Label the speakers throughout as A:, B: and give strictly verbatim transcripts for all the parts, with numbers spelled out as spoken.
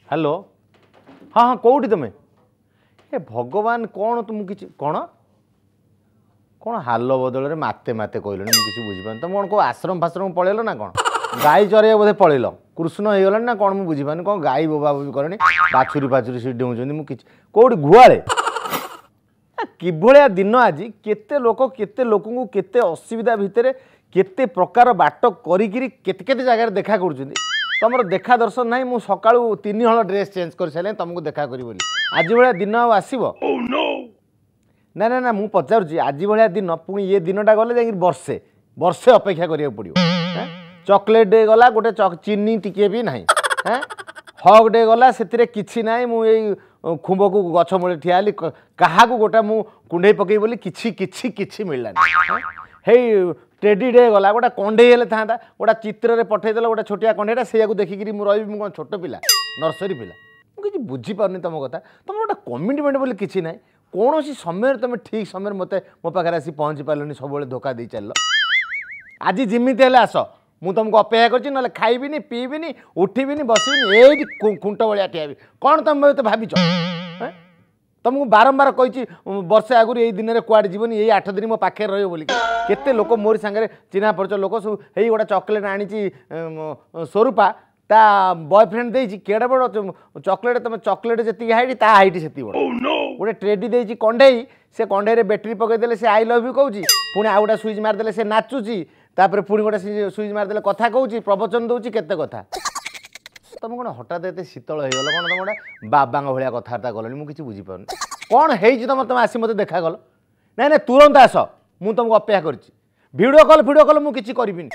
A: Hello हाँ हाँ कौटी तुम ए भगवान कौन तुम कि कौन कौन हाल बदल माते माते कहल मुझे बुझीपार तुम कौन कौ आश्रम फाश्रम पलैल ना कौन गाई चरे बोधे पलैल कृष्ण हो गला ना कौन मुझे बुझीपार कौन गाई बोबा बोबी करें बाछुरी फाछुरी से डेउं मुझे कौटी गुआले किभलिया दिन आज केते लोक केते लोक केते असुविधा भितर केते प्रकार बाट करी केते जगह देखा कर तुम देखा दर्शन ना मुझे सका तीन हल ड्रेस चेंज कर सारे तुमको देखा करी आज भाया दिन आसब ना ना ना मुझे पचार आज भाया दिन पुणी ये दिनटा गले जा वर्षे वर्षे अपेक्षा करा पड़ो चॉकलेट डे गला गोटे चीनी टिके भी ना हग डे गला से किसी ना मुझे खुंब को गछ मूले ठिया क्या गोटा मु कुंडे पकई बोली किछि किछि किछि मिललानी हे टेडी डे गला गोटा कंडे हेले था गोटा चित्र पठेदेल गोटे छोटिया कंडेटा से देखिक रही मुझे छोट पिला नर्सरी पिला मुझे बुझीपारनी तुम कथा तुम गोटे कमिटमेंट बोली किसी ना कौन समय तुम ठीक समय मत मो पाखे आसी पहुँची पार्ल सब धोखा दे चल आज जमीती हेले आस मु तुमको अपेक्षा कर ना खाइबी पीबी उठबी बसबी ये खुंट भाया ठिया कौन तुम तो भाव तुमको बारंबार कही वर्षे आगुरी यही दिन में कुआड़े जीवन यही आठ दिन मो पाखे रही बोलिक केते लोक मोरी सांगे चिन्हा परिचय लोक सब यही गोटे चॉकलेट आनी स्वरूपा ता बॉयफ्रेंड देती केड़े बड़ चॉकलेट तुम चॉकलेट जी हाइट ता हाइट से बड़ गोटे ट्रेडी देती कंडे से कंडे बैटेरी पकईदे से आई लव यू कहूँ पुणी आउ गोटे सुइच मारिदे से नाचुची तापर पुणी गोटे सुइच मारिदे कथा कहूँ प्रवचन दूसरी केते कथा तुम कौन हठात एत शीतल हो गल कौन तुम गोटे बाबा भाया कथबार्ता कल मुझे बुझीपार कौन है तुम तुम आसी मत देखा गल ना ना तुरंत आस मु तुमको अपेक्षा कर वीडियो कॉल वीडियो कॉल मुझे करी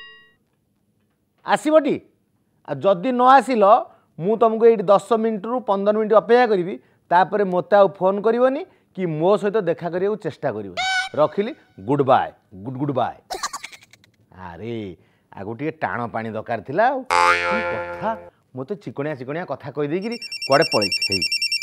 A: आसबटी जदि न आसिल मु तुमको ये दस मिनिट रु पंद्रह मिनिट अपेक्षा करी तापर मत आ फोन करनी कि मो सहित देखा करने चेष्टा कर रखिली good bye good good bye अरे आगु टे टाण पानी दरकार थिला कथा मो तो चिकणिया चिकणिया कथा कही देकी कुआडे पड़े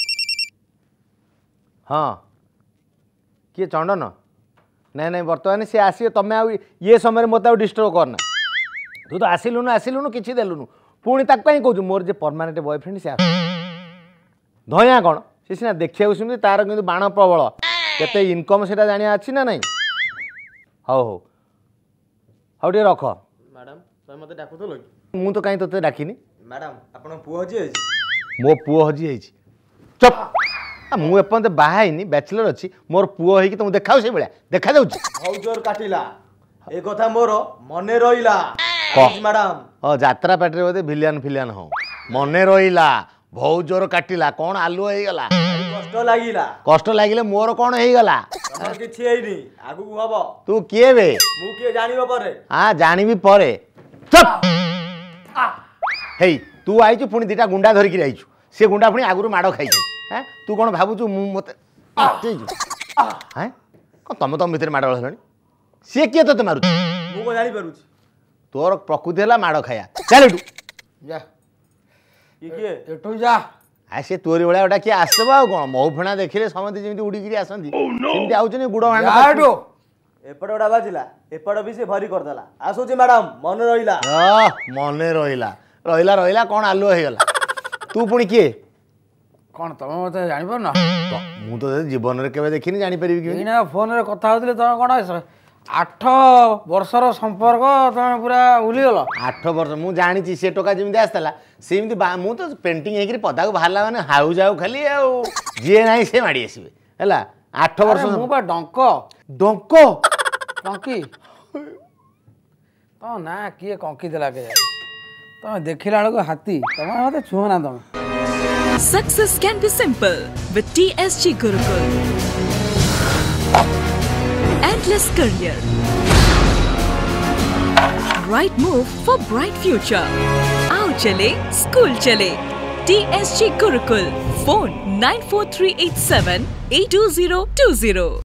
A: हाँ किए चंदन ना ना बर्तमान सी आसी तुम आ ये समय मत डिस्टर्ब करना तू तो आसिलुनु आसिलुनु किसी देलुनु पुणी तक कहूँ मोर जे परमानेंट बॉयफ्रेंड से धया कौन सी सीना देखा सुनते तार कि बाण प्रबल केते इनकम से जाना अच्छी ना नहीं हौ हौ हौ टे रख
B: मैडम तुम मत डाकुल
A: मु तो कहीं तोते डाकिनी
B: मैडम आपन पुओ हजी
A: मो पुओ हजी है चुप मु एपर्यंत बाहाईनी बैचलर अच्छी मोर पुओ है तुम देखा से भाया देखा जाऊँ
B: बहुत जोर काटिला ए कथा मोर मने रहिला मैडम
A: हाँ यात्रा पार्टी बोधे भिलियन फिलियन हो मने रहिला बहुत जोर काटिला कौन आलू हो गला
B: कष्ट लागिला
A: कष्ट लागिले मोर कौन हो गला
B: किछि हेइनी आगु हबो
A: तू किए बे
B: मु के जानिबो परे
A: हां जानिबी परे चुप हेई तू आइछु पुणी दीटा गुंडा धरिकी आइछु से गुंडा पुणी आगुरु माड़ खाइछु हैं तू कौन भाबुछु मु मते हैं तुम तुम भितर माड़ हलनी सी किए तो मारू
B: मु को जानि पारुछि
A: तोर प्रकृति है माड़ खाया चल एटू
B: जा ये किए एटू जा
A: आ से तोरी भाया गोटा किए आसब आ कौन मऊ फेणा देखिले समझे जमी उड़ीकी आसती सेमती आउछनी गुड़ हांडो
B: एपट गोटा बाजिला एपट भी से भरी करदेला आसुची मैडम मन रहिला
A: मन रहिला रहिला रहिला कौन आलू हो गला तू पुणी किए
C: कौन तुम मत जानी पार ना
A: मु तो जीवन में केवे देखिनी जानी परिबी कि
C: ना फोन रे कथा होतले तुम कौन आठ वर्षर संपर्क तुम पूरा उलीगल
A: आठ वर्ष मु जानी से टोका जमी आसला सेमती मु तो पेंटिंग होकर पदा को बाहर मैंने हाउ जाऊ खाली जी ना से माड़ी आसबे है आठ वर्ष
C: मु बा डंक
A: डंक
C: कंकी तो ना किए कंकी देला के तुम देखिला बेलू हाथी तुम मत छुओ ना तुम
D: Success can be simple with T S G Gurukul. Endless career. Right move for bright future. Aao chale, school chale. T S G Gurukul. Phone nine four three eight seven eight two zero two zero.